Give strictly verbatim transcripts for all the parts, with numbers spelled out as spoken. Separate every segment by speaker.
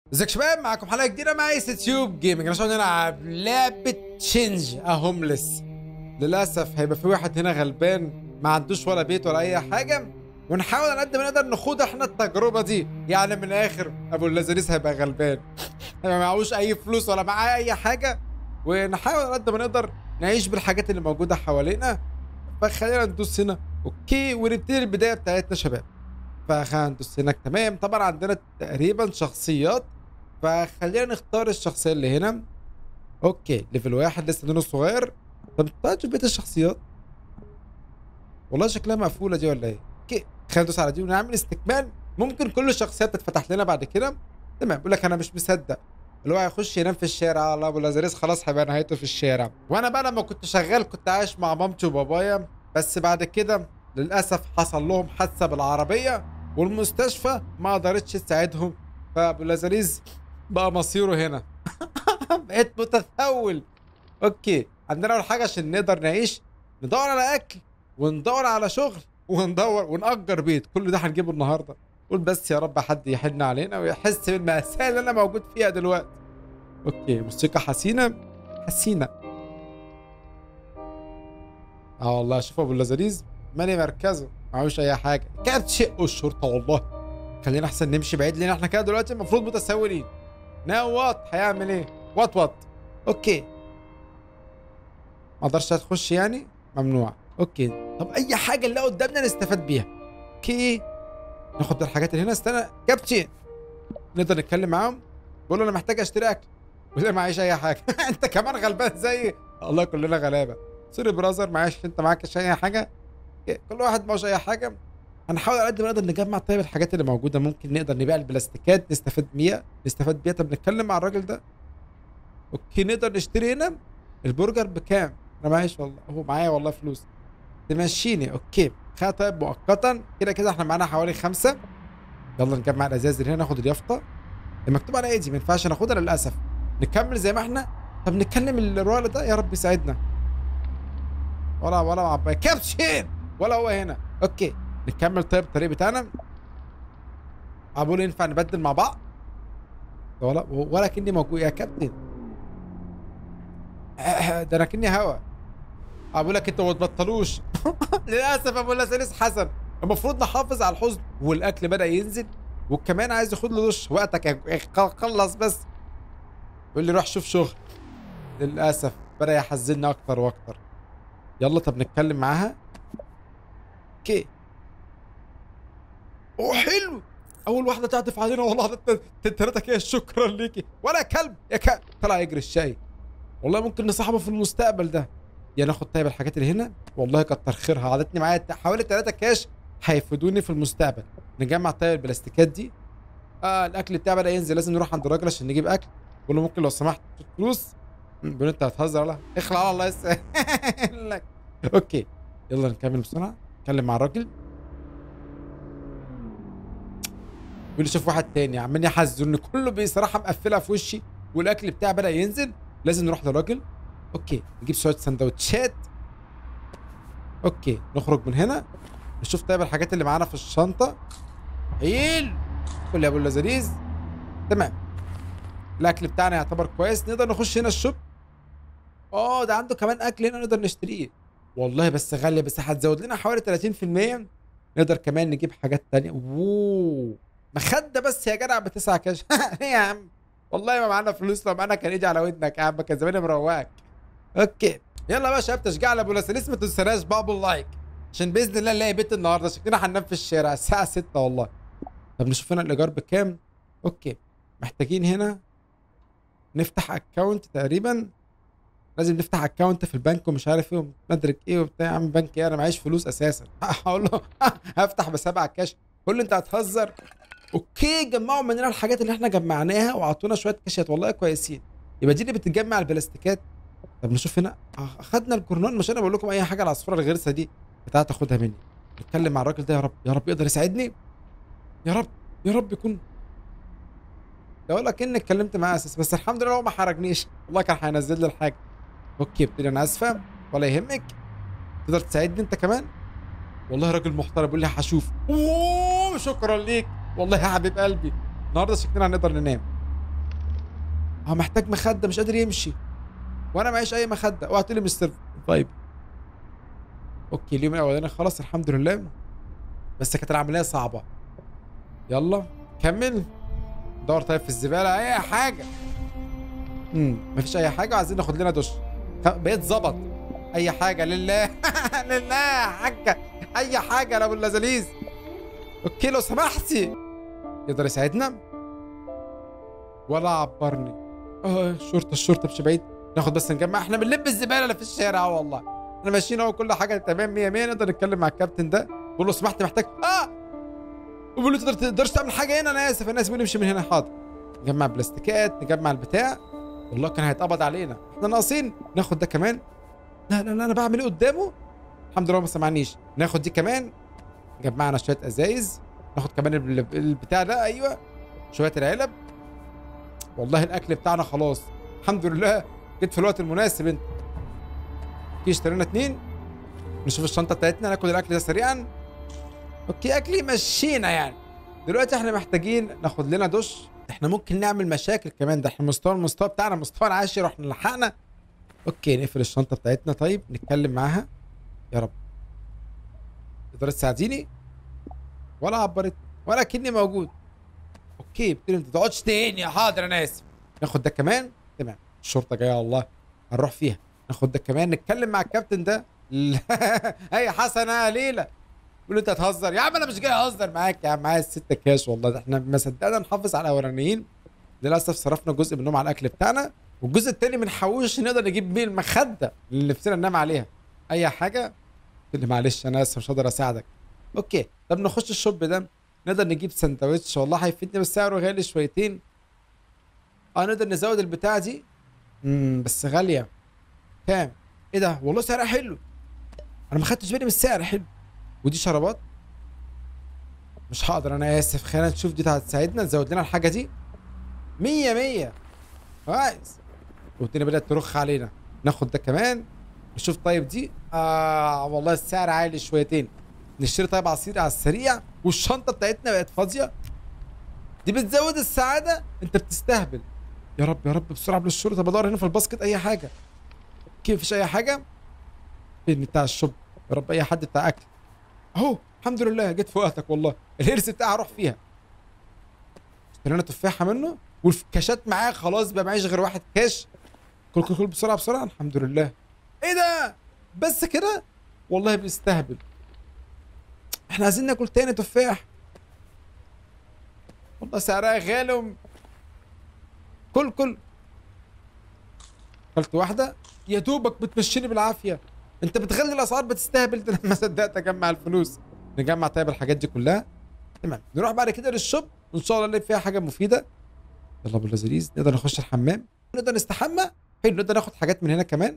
Speaker 1: ازيك يا شباب؟ معاكم حلقه جديده مع ايس تيوب جيمنج. انا عشان نلعب لعبه تشينج ا هومليس. للاسف هيبقى في واحد هنا غلبان ما عندوش ولا بيت ولا اي حاجه، ونحاول على قد ما نقدر نخوض احنا التجربه دي. يعني من الاخر ابو اللذيذ هيبقى غلبان، هيبقى معهوش اي فلوس ولا معاه اي حاجه، ونحاول على قد ما نقدر نعيش بالحاجات اللي موجوده حوالينا. فخلينا ندوس هنا اوكي ونبتدي البدايه بتاعتنا شباب. فخلينا ندوس هناك تمام. طبعا عندنا تقريبا شخصيات، فخلينا نختار الشخصيه اللي هنا. اوكي ليفل واحد لسه لونه صغير. طب تعال نشوف بقيه الشخصيات. والله شكلها مقفوله دي ولا ايه؟ اوكي خلينا ندوس على دي ونعمل استكمال. ممكن كل الشخصيات تتفتح لنا بعد كده. تمام. بيقول لك انا مش مصدق اللي هو هيخش ينام في الشارع. الله ابو لازاريس خلاص هيبقى نهايته في الشارع. وانا بقى لما كنت شغال كنت عايش مع مامتي وبابايا، بس بعد كده للاسف حصل لهم حادثه بالعربيه والمستشفى ما قدرتش تساعدهم، فابو لازاريس بقى مصيره هنا. بقيت متثول. اوكي عندنا اول حاجه عشان نقدر نعيش ندور على اكل وندور على شغل وندور ونأجر بيت. كل ده هنجيبه النهارده. قول بس يا رب حد يحن علينا ويحس بالمأساة اللي انا موجود فيها دلوقتي. اوكي موسيقى حسينه حسينه. اه والله شوف ابو اللذيذ مالي مركزه معهوش اي حاجه. كانت شق الشرطه والله. خلينا احسن نمشي بعيد لان احنا كده دلوقتي المفروض متسولين. ناو وات هيعمل ايه؟ وات وات اوكي ما اقدرش تخش يعني؟ ممنوع. اوكي طب اي حاجه اللي قدامنا نستفاد بيها. اوكي ناخد الحاجات اللي هنا. استنى كابتن نقدر نتكلم معاهم. بقول له انا محتاج اشتري اكل ولا معيش اي حاجه. انت كمان غلبان زيي. الله كلنا غلابه. سوري براذر معيش انت معاكش اي حاجه. كل واحد معوش اي حاجه. هنحاول على قد ما نقدر نجمع طيب الحاجات اللي موجوده. ممكن نقدر نبيع البلاستيكات نستفاد بيها نستفاد بيها. طب نتكلم مع الراجل ده. اوكي نقدر نشتري هنا البرجر بكام؟ انا معيش والله. هو معايا والله فلوس تمشيني. اوكي خلينا طيب مؤقتا كده كده احنا معانا حوالي خمسه. يلا نجمع الازاز اللي هنا. ناخد اليافطه المكتوب على ايدي ما ينفعش ناخدها للاسف. نكمل زي ما احنا. طب نتكلم الراجل ده يا رب يساعدنا. ولا ولا عباية كابتشين ولا هو هنا. اوكي نكمل طيب الطريق بتاعنا. ابو ينفع نبدل مع بعض ولا ولا كني موجود يا كابتن؟ ده انا كني هوا. ابو لك انتوا ما تبطلوش. للاسف ابو لازاريس حسن. المفروض نحافظ على الحزن والاكل بدا ينزل وكمان عايز ياخد له دش. وقتك خلص بس. يقول لي روح شوف شغل. للاسف بدا يحزنني اكتر واكتر. يلا طب نتكلم معاها. اوكي اوه حلو. اول واحده تعطف علينا والله. تلاتة كده شكرا ليكي. ولا كلب يا كلب طلع يجري الشاي. والله ممكن نصاحبه في المستقبل ده. يا ناخد طيب الحاجات اللي هنا. والله كتر خيرها عادتني معايا حوالي تلاتة كاش هيفيدوني في المستقبل. نجمع طيب البلاستيكات دي. اه الاكل بتاعي بدا ينزل. لازم نروح عند الراجل عشان نجيب اكل. بقول له ممكن لو سمحت فلوس. بيقول انت هتهزر ولا اخلع على الله يسهلك. اوكي يلا نكمل بسرعه. نتكلم مع الراجل. بيقول لي شوف واحد تاني عمال يحزنني. كله بصراحه مقفلها في وشي والاكل بتاعي بدا ينزل. لازم نروح للراجل. اوكي نجيب شويه سندوتشات. اوكي نخرج من هنا نشوف طيب الحاجات اللي معانا في الشنطه. حيل قول يا ابو اللذيذ. تمام الاكل بتاعنا يعتبر كويس. نقدر نخش هنا الشوب. اه ده عنده كمان اكل هنا نقدر نشتريه. والله بس غاليه بس هتزود لنا حوالي تلاتين في المية. نقدر كمان نجيب حاجات تانية. اوه مخده بس يا جدع بتسعة كاش. ايه يا عم والله ما معانا فلوس. لو معانا كان يجي على ودنك يا عم كان زماني مروقك. اوكي يلا بقى يا شباب تشجيع لابو لازاريس. ما تنسناش بابو اللايك عشان باذن الله نلاقي بيت النهارده. شكلنا هننام في الشارع الساعه ستة والله. طب نشوف هنا الايجار بكام. اوكي محتاجين هنا نفتح اكونت تقريبا. لازم نفتح اكونت في البنك ومش عارف ايه ومدرك ايه وبتاع. يا عم بنك ايه انا معيش فلوس اساسا. هقول له هفتح بسبعة كاش. قول له انت هتهزر. اوكي جمعوا مننا الحاجات اللي احنا جمعناها وعطونا شويه كاشات والله كويسين. يبقى دي اللي بتتجمع البلاستيكات. طب نشوف هنا. اخدنا الجرنان. مش انا بقول لكم اي حاجه. العصفوره الغرسه دي بتاعت تاخدها مني. نتكلم مع الراجل ده. يا رب يا رب يقدر يساعدني. يا رب يا رب يكون. ده اقول لك اني اتكلمت معاه اساس بس الحمد لله هو ما حرجنيش. والله كان هينزل لي الحاجه. اوكي ابتدي انا اسفه ولا يهمك. تقدر تساعدني انت كمان. والله راجل محترم. بيقول لي هشوف. اوه شكرا ليك والله يا حبيب قلبي. النهارده شكلنا هنقدر ننام. اه محتاج مخده مش قادر يمشي وانا معيش اي مخده. اوعى تقول لي مستر طيب. اوكي اليوم الاولاني خلاص الحمد لله، بس كانت العمليه صعبه. يلا كمل دور طيب في الزباله اي حاجه. امم مفيش اي حاجه وعايزين ناخد لنا دش. بقيت ظبط اي حاجه لله. لله يا حاجه اي حاجه يا ابو اللذاذيز. اوكي لو سمحتي يقدر يساعدنا ولا عبرني. اه الشرطه الشرطه مش بعيد، ناخد بس نجمع احنا بنلب الزباله اللي في الشارع والله. احنا ماشيين اهو كل حاجه تمام مية مية. نقدر نتكلم مع الكابتن ده بقول له سمحت محتاج اه بقول له تقدر تقدرش تعمل حاجه هنا انا اسف انا اسف نمشي من هنا. حاضر نجمع بلاستيكات نجمع البتاع. والله كان هيتقبض علينا احنا ناقصين ناخد ده كمان. لا لا لا انا بعمل ايه قدامه. الحمد لله ما سمعنيش. ناخد دي كمان جمعنا شويه ازايز. ناخد كمان البتاع ده ايوه شويه العلب. والله الاكل بتاعنا خلاص الحمد لله جيت في الوقت المناسب. انت اوكي اشترينا اتنين. نشوف الشنطه بتاعتنا ناكل الاكل ده سريعا. اوكي اكل يمشينا يعني. دلوقتي احنا محتاجين ناخد لنا دش. احنا ممكن نعمل مشاكل كمان ده احنا مستوى المستوى بتاعنا مستوى العاشر واحنا لحقنا. اوكي نقفل الشنطه بتاعتنا. طيب نتكلم معاها يا رب تقدر تساعديني ولا عبرت ولا كني موجود. اوكي بتقول انت تقعدش تاني. حاضر انا اسف. ناخد ده كمان تمام. الشرطه جايه والله هنروح فيها. ناخد ده كمان نتكلم مع الكابتن ده. اي حسن يا ليلى بيقول انت هتهزر يا عم. انا مش جاي اهزر معاك يا عم. معايا الستة كاش والله. ده احنا ما صدقنا نحافظ على الاولانيين. للاسف صرفنا جزء منهم على الاكل بتاعنا والجزء التاني بنحوش نقدر نجيب بيه المخده اللي نفسنا ننام عليها. اي حاجه قلت لي معلش انا اسف مش هقدر اساعدك. اوكي طب نخش الشوب ده نقدر نجيب سندوتش والله هيفيدني بس سعره غالي شويتين. اه نقدر نزود البتاعه دي. امم بس غاليه. كام؟ ايه ده؟ والله سعرها حلو. انا ما خدتش بالي من السعر حلو. ودي شرابات مش هقدر انا اسف. خلينا نشوف دي هتساعدنا نزود لنا الحاجه دي. مية مية كويس. والدنيا بدات ترخ علينا. ناخد ده كمان نشوف. طيب دي اه والله السعر عالي شويتين. نشتري طيب عصير على السريع والشنطه بتاعتنا بقت فاضيه. دي بتزود السعاده. انت بتستهبل. يا رب يا رب بسرعه قبل الشرطه. بدور هنا في الباسكت اي حاجه. كيف مفيش اي حاجه. فين بتاع الشوب يا رب اي حد بتاع اكل. اهو الحمد لله جيت في وقتك والله. الهرس بتاعي هروح فيها. اشترينا تفاحه منه والكاشات معاه خلاص بقى معيش غير واحد كاش. كل كل كل بسرعه بسرعه الحمد لله. ايه ده بس كده والله بيستهبل. احنا عايزين ناكل تاني تفاح. والله سعرها غالي. كل كل اكلت واحده يا دوبك بتمشيني بالعافيه. انت بتغلي الاسعار بتستهبل. ده لما صدقت اجمع الفلوس. نجمع طيب الحاجات دي كلها تمام. نروح بعد كده للشوب وان شاء الله نلاقي فيها حاجه مفيده. يلا ابو اللذيذ نقدر نخش الحمام نقدر نستحمى. حلو نقدر ناخد حاجات من هنا كمان.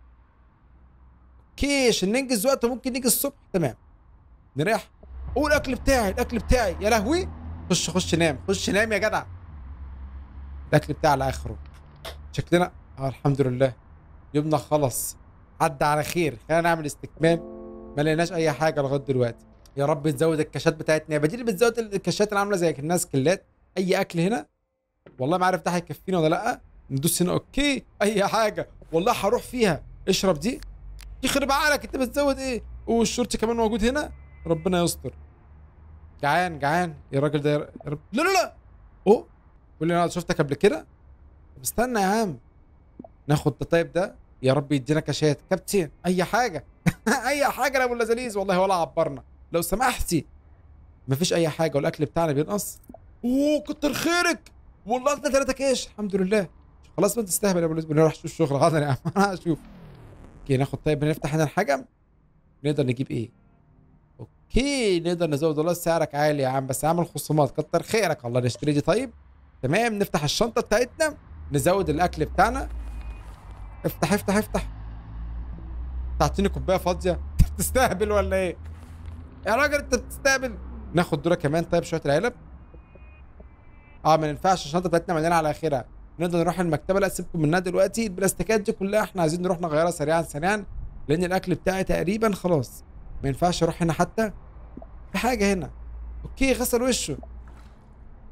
Speaker 1: اوكي عشان ننجز وقت ممكن نيجي الصبح تمام. نريح. اوه الاكل بتاعي الاكل بتاعي يا لهوي. خش خش نام خش نام يا جدع. الاكل بتاعي على اخره. شكلنا اه الحمد لله يومنا خلص عدى على خير. خلينا نعمل استكمال. ما لقيناش اي حاجه لغايه دلوقتي. يا رب تزود الكاشات بتاعتنا. يا بديل بتزود الكاشات اللي عامله زي الناس كلات. اي اكل هنا والله ما عارف ده هيكفينا ولا لا. ندوس هنا اوكي اي حاجه والله هروح فيها. اشرب دي يخرب عقلك انت بتزود ايه. والشورت كمان موجود هنا. ربنا يستر. جعان جعان يا راجل ده يا رب. لا لا لا اوه قول لي انا شفتك قبل كده. طب استنى يا عم ناخد ده. طيب ده يا رب يدينا كاشات كابتن اي حاجه. اي حاجه يا ابو اللذاذيز والله ولا عبرنا لو سمحتي. مفيش اي حاجه والاكل بتاعنا بينقص. اوه كتر خيرك والله انت ثلاثة كاش الحمد لله. خلاص ما تستهبل يا ابو اللذيذ. نروح نشوف الشغل. حاضر يا عم انا هشوف. اوكي ناخد طيب نفتح هنا الحاجه. نقدر نجيب ايه. اوكي نقدر نزود. والله سعرك عالي يا عم بس عامل خصومات كتر خيرك. الله نشتري دي طيب تمام. نفتح الشنطه بتاعتنا نزود الاكل بتاعنا. افتح افتح افتح. تعطيني كوبايه فاضيه. انت بتستهبل ولا ايه يا راجل انت بتستهبل. ناخد دول كمان طيب شويه العلب. اه ما ينفعش الشنطه بتاعتنا مليانه على اخرها. نقدر نروح المكتبه. لا سيبكم منها دلوقتي. البلاستيكات دي كلها احنا عايزين نروح نغيرها سريعا سريعا لان الاكل بتاعي تقريبا خلاص. ما ينفعش اروح هنا حتى في حاجه هنا. اوكي غسل وشه تمام.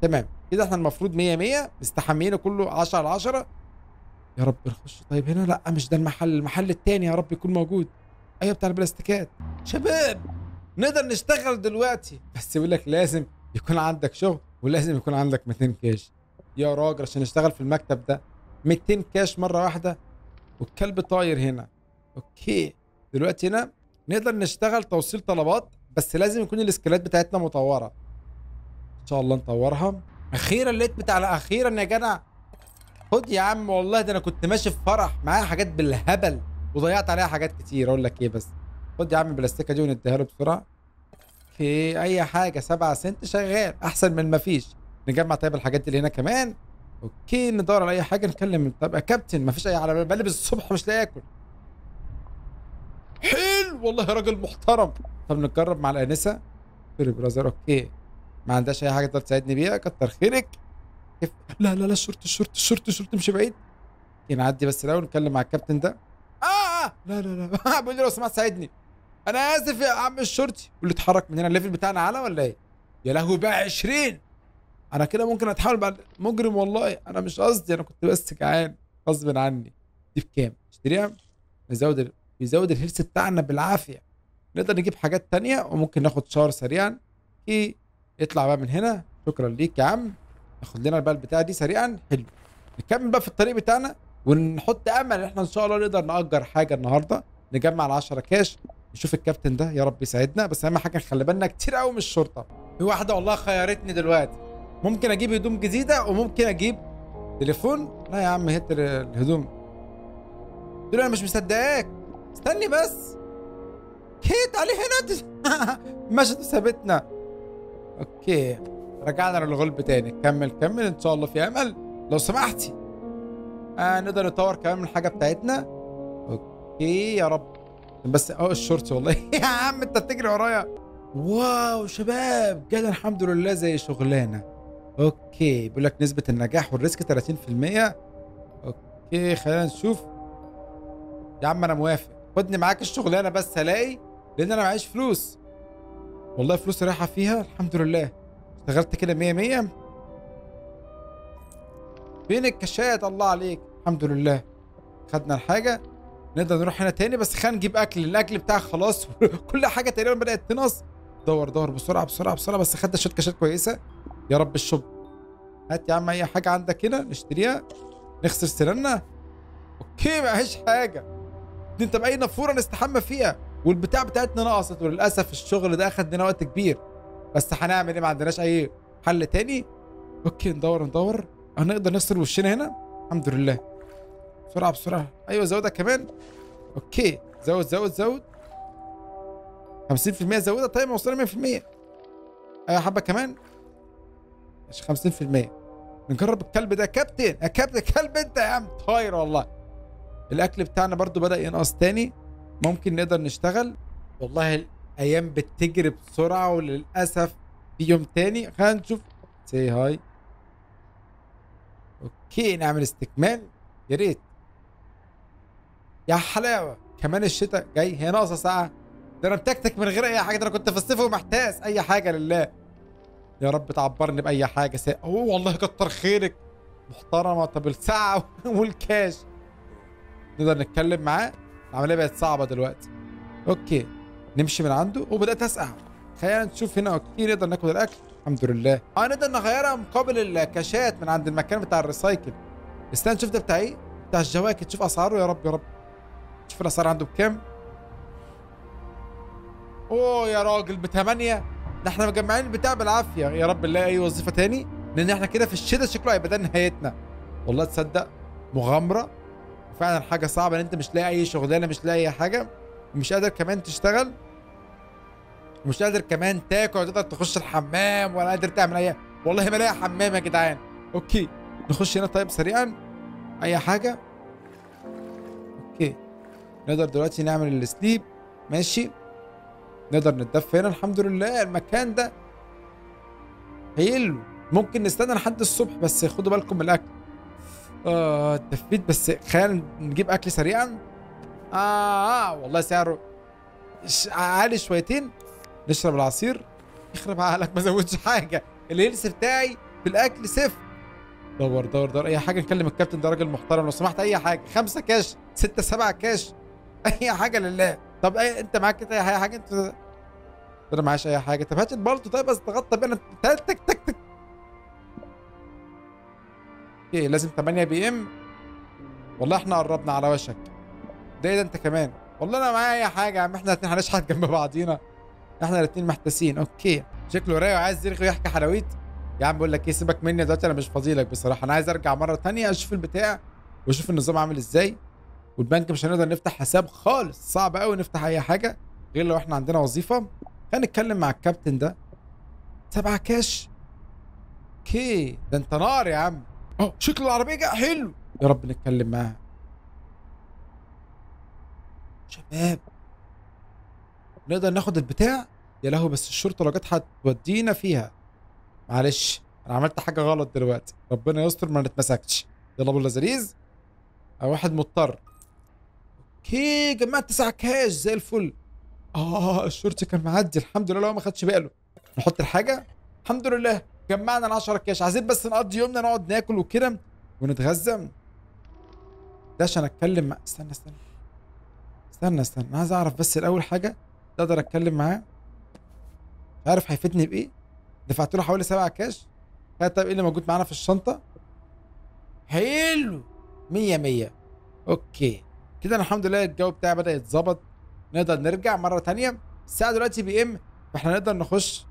Speaker 1: كده احنا المفروض مية مية مستحميين كله عشرة على عشرة. يا رب نخش. طيب هنا لا مش ده المحل، المحل التاني يا رب يكون موجود. ايوه بتاع البلاستيكات. شباب نقدر نشتغل دلوقتي، بس يقول لك لازم يكون عندك شغل ولازم يكون عندك ميتين كاش. يا راجل عشان نشتغل في المكتب ده ميتين كاش مره واحده، والكلب طاير هنا. اوكي دلوقتي هنا نقدر نشتغل توصيل طلبات، بس لازم يكون السكيلات بتاعتنا مطوره. ان شاء الله نطورها. اخيرا لقيت بتاع اخيرا يا جدع. خد يا عم والله ده انا كنت ماشي في فرح معايا حاجات بالهبل وضيعت عليها حاجات كتير. اقول لك ايه بس خد يا عم البلاستيكه دي ونديها له بسرعه. اوكي اي حاجه سبعة سنت شغال احسن من ما فيش. نجمع طيب الحاجات دي اللي هنا كمان. اوكي ندور على اي حاجه نكلم. طب يا كابتن ما فيش اي على بلبس الصبح مش لاقي اكل. حلو والله يا راجل محترم. طب نجرب مع الانسه. سوري براذر. اوكي ما عندهاش اي حاجه تقدر تساعدني بيها. كتر خيرك. كيف؟ لا لا لا الشرطه الشرطه الشرطه الشرطه مش بعيد. نعدي بس الاول نتكلم مع الكابتن ده. اه اه لا لا لا بقول لي لو سمحت ساعدني. انا اسف يا عم الشرطي. واللي اتحرك من هنا الليفل بتاعنا اعلى ولا ايه؟ يا لهوي بقى عشرين. انا كده ممكن اتحول بعد مجرم والله. انا مش قصدي انا كنت بس جعان غصب عني. دي بكام؟ اشتريها. نزود ال... بيزود الهيلث بتاعنا بالعافيه. نقدر نجيب حاجات تانية وممكن ناخد شاور سريعا. ايه اطلع بقى من هنا. شكرا ليك يا عم. ناخد لنا البال بتاع دي سريعا. حلو. نكمل بقى في الطريق بتاعنا ونحط امل ان احنا ان شاء الله نقدر نأجر حاجه النهارده. نجمع ال عشرة كاش. نشوف الكابتن ده يا رب يساعدنا، بس اهم حاجه نخلي بالنا كتير قوي من الشرطه. في واحده والله خيرتني دلوقتي. ممكن اجيب هدوم جديده وممكن اجيب تليفون. لا يا عم هات الهدوم. قلت له انا مش مصدقاك. استني بس. كيت عليه هنا. مشت وسابتنا. اوكي رجعنا للغلب تاني. كمل كمل ان شاء الله في امل. لو سمحتي آه نقدر نطور كمان من الحاجه بتاعتنا. اوكي يا رب. بس اهو الشورت والله. يا عم انت بتجري ورايا. واو شباب جد الحمد لله زي شغلانه. اوكي بيقول لك نسبه النجاح والريسك ثلاثين في المية. اوكي خلينا نشوف. يا عم انا موافق خدني معاك الشغلانه بس هلاقي، لان انا معيش فلوس والله. فلوسي رايحه فيها الحمد لله. اشتغلت كده مية مية. فين الكاشات؟ الله عليك الحمد لله. خدنا الحاجه. نقدر نروح هنا تاني بس خلينا نجيب اكل. الاكل بتاعك خلاص. كل حاجه تقريبا بدات تنقص. دور دور بسرعه بسرعه بسرعه. بس خدنا شويه كاشات كويسه. يا رب الشوب. هات يا عم اي حاجه عندك هنا نشتريها. نغسل سناننا. اوكي معيش حاجه. دي انت باي نافوره نستحمى فيها. والبتاع بتاعتنا نقصت وللاسف الشغل ده اخد لنا وقت كبير. بس هنعمل ايه؟ ما عندناش اي حل تاني. اوكي ندور ندور. هنقدر نغسل وشنا هنا الحمد لله. بسرعه بسرعه. ايوه زودها كمان. اوكي زود زود زود. خمسين في المية زودها. طيب ما وصلنا مية في المية. ايوه حبه كمان. مش خمسين في المية. نجرب الكلب ده. كابتن يا كابتن كلب انت يا عم طاير والله. الاكل بتاعنا برضو بدأ ينقص تاني. ممكن نقدر نشتغل. والله الايام بتجري بسرعه وللاسف في يوم تاني. خلينا نشوف. سي هاي. اوكي نعمل استكمال يا ريت. يا حلاوه كمان الشتاء جاي. هي ناقصه ساعه. ده انا متكتك من غير اي حاجه. ده انا كنت في الصيف ومحتاس اي حاجه لله. يا رب تعبرني باي حاجه. سي... اوه والله كتر خيرك محترمه. طب الساعه والكاش نقدر نتكلم معاه. العمليه بقت صعبه دلوقتي. اوكي نمشي من عنده وبدات اسقع. خلينا نشوف هنا. اوكي نقدر ناكل الاكل الحمد لله. اه نقدر نغيرها مقابل الكاشات من عند المكان بتاع الريسايكل. استنى نشوف ده بتاع ايه. بتاع الجواكت. شوف اسعاره. يا رب يا رب. شوف الاسعار عنده بكام. اوه يا راجل بثمانية. ده احنا مجمعين البتاع بالعافيه. يا رب نلاقي اي وظيفه تاني لان احنا كده في الشتاء شكله هيبقى ده نهايتنا. والله تصدق مغامره وفعلا حاجه صعبه ان انت مش لاقي اي شغلانه مش لاقي اي حاجه ومش قادر كمان تشتغل ومش قادر كمان تاكل ولا تقدر تخش الحمام ولا قادر تعمل اي. والله ما لاقي حمام يا جدعان. اوكي نخش هنا طيب سريعا اي حاجه. اوكي نقدر دلوقتي نعمل السليب. ماشي نقدر نتدفى هنا الحمد لله. المكان ده حلو. ممكن نستنى لحد الصبح بس خدوا بالكم من الاكل. اه اتدفيت بس خلينا نجيب اكل سريعا. اه, آه والله سعره عالي شويتين. نشرب العصير. يخرب عقلك ما زودش حاجه. الهيلث بتاعي في الاكل صفر. دور دور دور اي حاجه، نكلم الكابتن ده راجل محترم لو سمحت، اي حاجه، خمسه كاش، سته سبعه كاش، اي حاجه لله. طب أي انت معاك كده اي حاجه؟ انت انا معاش اي حاجه. طب هات البلطو طيب بس تغطى بينا. تك تك تك تك. ايه لازم تمانية بي ام؟ والله احنا قربنا على وشك. ده ايه ده انت كمان؟ والله انا معايا اي حاجه يا عم، احنا الاتنين هنشحت جنب بعضينا، احنا الاتنين محتاسين. اوكي شكله رايق وعايز يرغي ويحكي حلاويت. يا عم بقول لك ايه، سيبك مني دلوقتي، انا مش فاضيلك بصراحه، انا عايز ارجع مره تانية اشوف البتاع واشوف النظام عامل ازاي. والبنك مش هنقدر نفتح حساب خالص، صعب قوي نفتح اي حاجه غير لو احنا عندنا وظيفه. خلينا نتكلم مع الكابتن ده. سبعة كاش. اوكي ده انت نار يا عم. اه شكل العربيه جاي حلو، يا رب نتكلم معاها. شباب نقدر ناخد البتاع؟ يا لهوي بس الشرطه لو جت هتودينا فيها. معلش انا عملت حاجه غلط دلوقتي، ربنا يستر ما نتمسكش. يلا ابو اللذيذ، او واحد مضطر. اوكي جمعت تسعة كاش زي الفل. اه الشرطي كان معدي الحمد لله، لو ما خدش باله. نحط الحاجه الحمد لله، جمعنا ال عشرة كاش. عايزين بس نقضي يومنا نقعد ناكل وكده ونتغذى. ده عشان اتكلم مع استنى استنى استنى استنى انا عايز اعرف بس الاول حاجه اقدر اتكلم معاه. مش عارف هيفيدني بايه. دفعت له حوالي سبعة كاش. طيب ايه اللي موجود معانا في الشنطه؟ حلو مية مية. اوكي كده انا الحمد لله الجو بتاعي بدأ يتظبط، نقدر نرجع مرة تانية. الساعة دلوقتي بي ام، فاحنا نقدر نخش.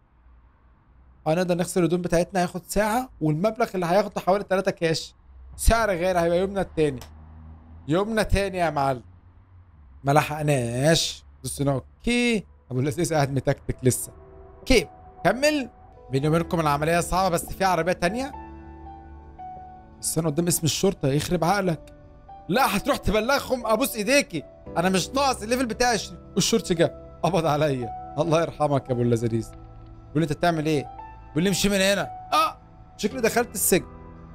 Speaker 1: اه نقدر نغسل الهدوم بتاعتنا، هياخد ساعة، والمبلغ اللي هياخده حوالي تلاتة كاش. سعر غير، هيبقى يومنا التاني. يومنا تاني يا معلم. ما لحقناش. بص هنا اوكي، ابو اللذيذ قاعد متكتك لسه. اوكي كمل. بيني وبينكم العملية صعبة بس في عربية تانية. بس انا قدام اسم الشرطة يخرب عقلك. لا هتروح تبلغهم، ابوس ايديكي، انا مش ناقص الليفل بتاعي. والشرطي جه قبض عليا، الله يرحمك يا ابو اللذيذ. بيقول لي انت بتعمل ايه؟ بيقول لي امشي من هنا. اه شكلي دخلت السجن.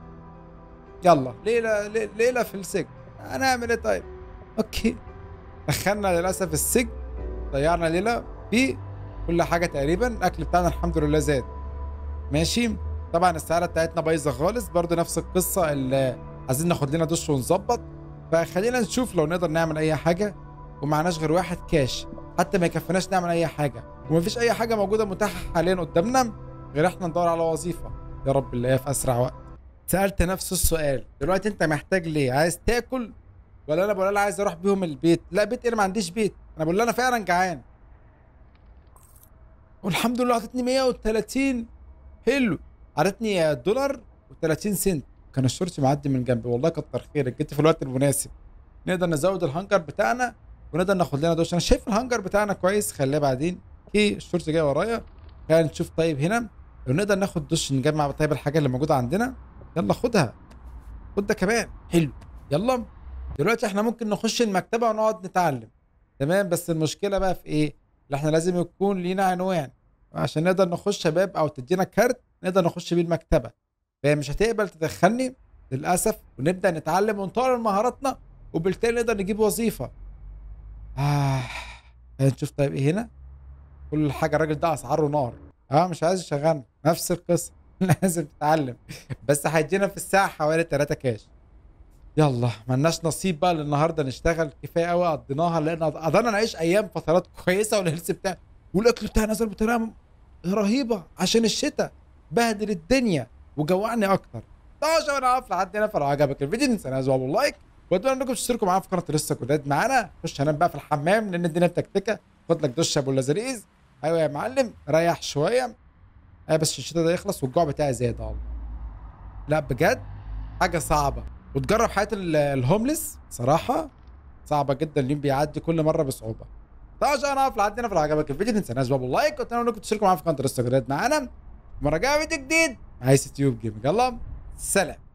Speaker 1: يلا ليله ليله في السجن، هنعمل ايه طيب؟ اوكي دخلنا للاسف السجن، ضيعنا ليله في كل حاجه تقريبا. الاكل بتاعنا الحمد لله زاد. ماشي طبعا السعاده بتاعتنا بايظه خالص، برضه نفس القصه اللي عايزين ناخد لنا دش ونظبط. فخلينا نشوف لو نقدر نعمل اي حاجه، ومعناش غير واحد كاش حتى ما يكفيناش نعمل اي حاجه، ومفيش اي حاجه موجوده متاحه حاليا قدامنا غير احنا ندور على وظيفه. يا رب نلاقيها في اسرع وقت. سالت نفس السؤال دلوقتي، انت محتاج ليه؟ عايز تاكل؟ ولا انا بقول لها عايز اروح بيهم البيت؟ لا بيت انا ما عنديش بيت، انا بقول لها انا فعلا جعان. والحمد لله عطتني مية وتلاتين. حلو عطتني دولار و30 سنت. كان الشرطي معدي من جنبي، والله كتر خيرك جيت في الوقت المناسب. نقدر نزود الهانجر بتاعنا ونقدر ناخد لنا دوش. انا شايف الهانجر بتاعنا كويس، خليه بعدين. اوكي الشرطي جاي ورايا. خلينا نشوف طيب هنا لو نقدر ناخد دوش، نجمع طيب الحاجه اللي موجوده عندنا. يلا خدها، خد ده كمان. حلو يلا دلوقتي احنا ممكن نخش المكتبه ونقعد نتعلم. تمام بس المشكله بقى في ايه؟ اللي احنا لازم يكون لينا عنوان عشان نقدر نخش باب او تدينا كارت نقدر نخش بيه المكتبه. فمش هتقبل تدخلني للاسف، ونبدا نتعلم ونطور مهاراتنا وبالتالي نقدر نجيب وظيفه. اه هنشوف طيب ايه هنا. كل حاجه الراجل ده اسعاره نار. اه مش عايز يشغلنا، نفس القصه. لازم تتعلم. بس هيدينا في الساعه حوالي تلاتة كاش. يلا ملناش نصيب بقى النهارده نشتغل، كفايه قوي قضيناها، لان قضينا نعيش ايام فترات كويسه والهيلث بتاعنا والاكل بتاعنا نزل بطريقه رهيبه عشان الشتاء بهدل الدنيا وجوعني اكتر. طبعا شباب انا هقف لحد هنا، فلو عجبك الفيديو تنسى تعملوا لايك، واتمنى انكم تشتركوا معانا في قناه لسه جداد معانا. خش هنام بقى في الحمام لان الدنيا متكتكه. خد لك دش يا ابو اللذيذ. ايوه يا معلم ريح شويه. ايوه بس الشتاء ده يخلص والجوع بتاعي زاد. والله لا بجد حاجه صعبه، وتجرب حياه الهوملس صراحه صعبه جدا، اليوم بيعدي كل مره بصعوبه. طبعا انا هقف لحد هنا، فلو عجبك الفيديو تنسى تعملوا لايك، واتمنى انكم تشتركوا معانا في قناه لسه جداد معانا. المره الجايه فيديو جديد مع ايس تيوب جيمنج. يلا سلام.